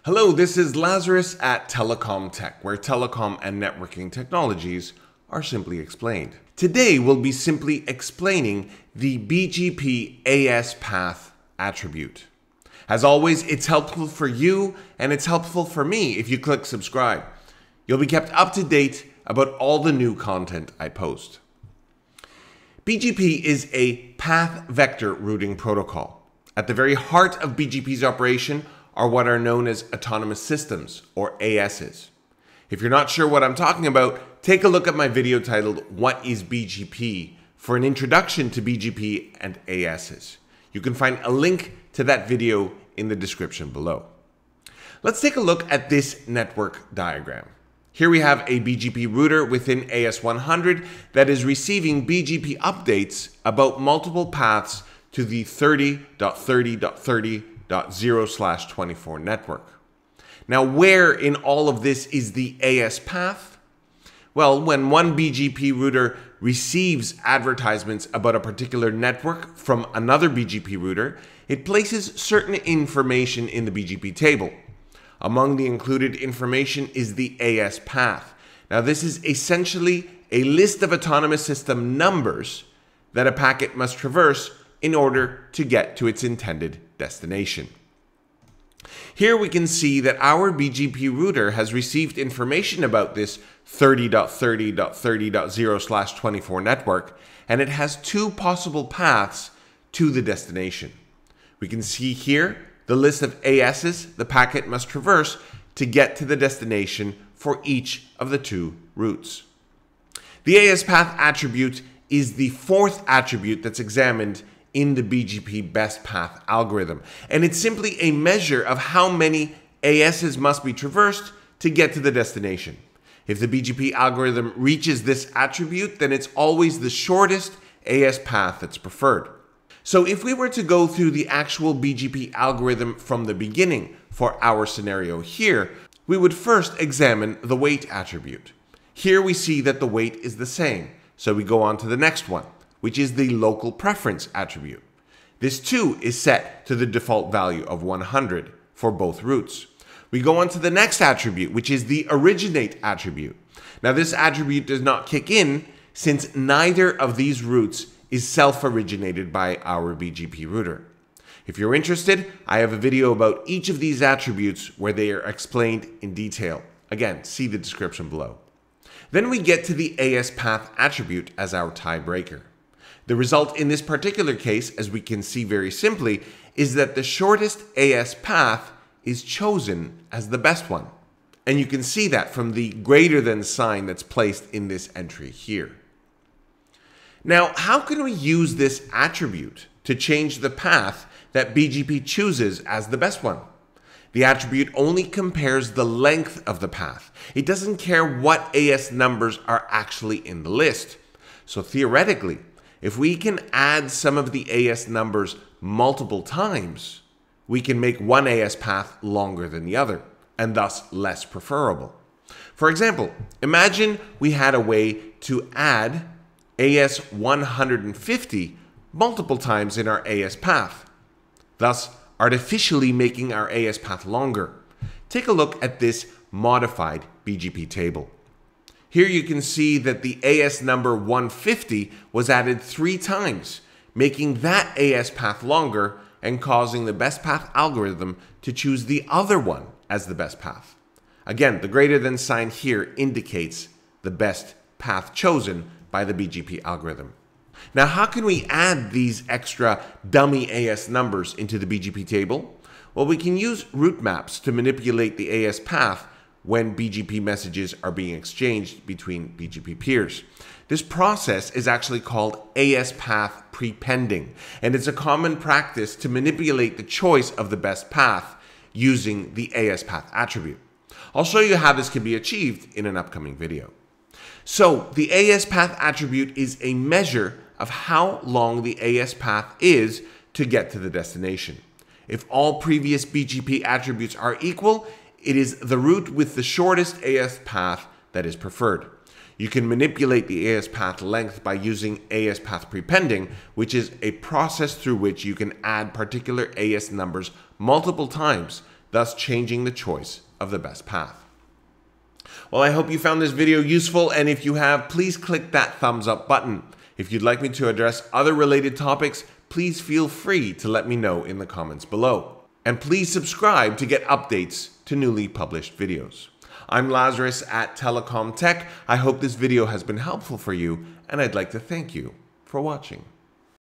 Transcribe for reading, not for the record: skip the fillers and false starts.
Hello, this is Lazarus at telecomTech, where telecom and networking technologies are simply explained. Today, we'll be simply explaining the BGP AS Path attribute. As always, it's helpful for you and it's helpful for me if you click subscribe. You'll be kept up to date about all the new content I post. BGP is a path vector routing protocol. At the very heart of BGP's operation are what are known as autonomous systems, or ASes. If you're not sure what I'm talking about, take a look at my video titled What is BGP for an introduction to BGP and ASes. You can find a link to that video in the description below. Let's take a look at this network diagram. Here we have a BGP router within AS100 that is receiving BGP updates about multiple paths to the 30.30.30.0/24 network. Now, where in all of this is the AS path? Well, when one BGP router receives advertisements about a particular network from another BGP router, it places certain information in the BGP table. Among the included information is the AS path. Now, this is essentially a list of autonomous system numbers that a packet must traverse in order to get to its intended destination. Here we can see that our BGP router has received information about this 30.30.30.0/24 network, and it has two possible paths to the destination. We can see here the list of ASes the packet must traverse to get to the destination for each of the two routes. The AS path attribute is the fourth attribute that's examined in the BGP best path algorithm, and it's simply a measure of how many ASes must be traversed to get to the destination. If the BGP algorithm reaches this attribute, then it's always the shortest AS path that's preferred. So if we were to go through the actual BGP algorithm from the beginning for our scenario here, we would first examine the wait attribute. Here we see that the wait is the same, so we go on to the next one, which is the local preference attribute. This too is set to the default value of 100 for both routes. We go on to the next attribute, which is the originate attribute. Now, this attribute does not kick in since neither of these routes is self-originated by our BGP router. If you're interested, I have a video about each of these attributes where they are explained in detail. Again, see the description below. Then we get to the AS path attribute as our tiebreaker. The result in this particular case, as we can see very simply, is that the shortest AS path is chosen as the best one. And you can see that from the greater than sign that's placed in this entry here. Now, how can we use this attribute to change the path that BGP chooses as the best one? The attribute only compares the length of the path. It doesn't care what AS numbers are actually in the list. So theoretically, if we can add some of the AS numbers multiple times, we can make one AS path longer than the other, and thus less preferable. For example, imagine we had a way to add AS 150 multiple times in our AS path, thus artificially making our AS path longer. Take a look at this modified BGP table. Here you can see that the AS number 150 was added 3 times, making that AS path longer and causing the best path algorithm to choose the other one as the best path. Again, the greater than sign here indicates the best path chosen by the BGP algorithm. Now, how can we add these extra dummy AS numbers into the BGP table? Well, we can use route maps to manipulate the AS path when BGP messages are being exchanged between BGP peers. This process is actually called AS Path prepending, and it's a common practice to manipulate the choice of the best path using the AS Path attribute. I'll show you how this can be achieved in an upcoming video. So the AS Path attribute is a measure of how long the AS path is to get to the destination. If all previous BGP attributes are equal, it is the route with the shortest AS path that is preferred. You can manipulate the AS path length by using AS Path prepending, which is a process through which you can add particular AS numbers multiple times thus changing the choice of the best path. Well, I hope you found this video useful, and if you have, please click that thumbs up button. If you'd like me to address other related topics, please feel free to let me know in the comments below. And please subscribe to get updates to newly published videos. I'm Lazarus at telecomTech. I hope this video has been helpful for you, and I'd like to thank you for watching.